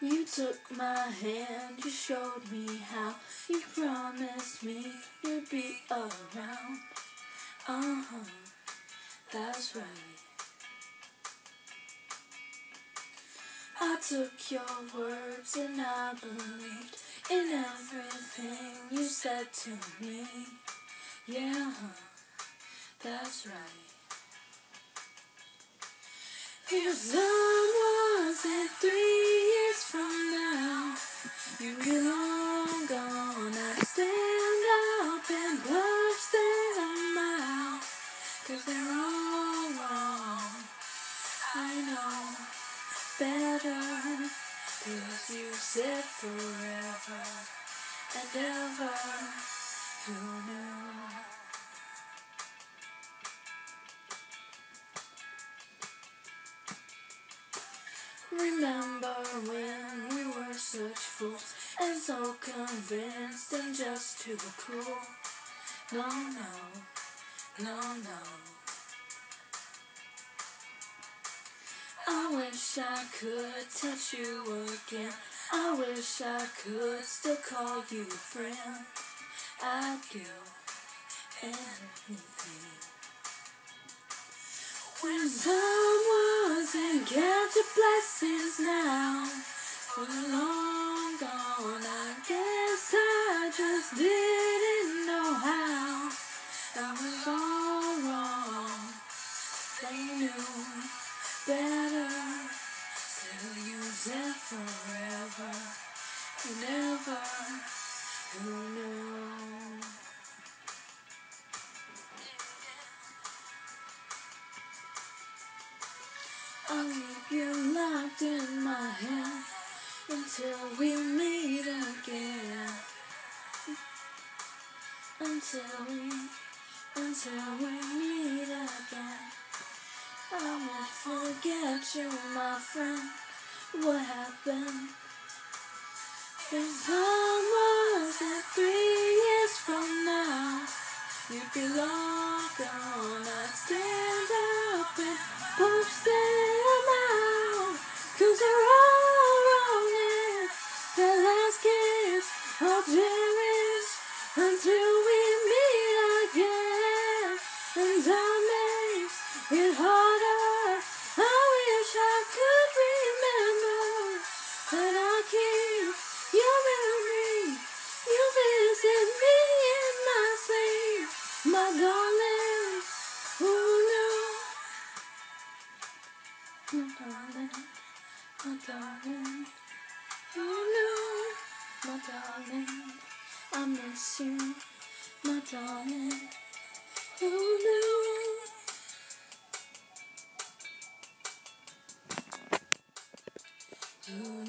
You took my hand, you showed me how. You promised me you'd be around. That's right. I took your words and I believed in everything you said to me. Yeah, that's right. If someone said 3 years from now you'd be long gone, I'd stand up and push them out, 'cause they're all wrong. I know better, 'cause you said forever and ever. Who knew? Remember when we were such fools and so convinced and just too cool? No, no, no, no. I wish I could touch you again. I wish I could still call you friend. I'd give anything. When someone said get your blessings now, we're long gone. I guess I just didn't know how. I was all wrong. They knew better. Still use it forever. You never, who knew? I'll keep you locked in my hand until we meet again. Until we meet again. I won't forget you, my friend. What happened? If someone said 3 years from now you'd be long gone, I'd stand up and push them out, 'cause they're all wrong and their last kiss I'll cherish until we meet again. And that makes it harder. I wish I could remember that I keep your memory. You visit me in my sleep, my darling. Who knew? My darling, my darling. Who knew? My darling, I miss you, my darling. Who knew? Who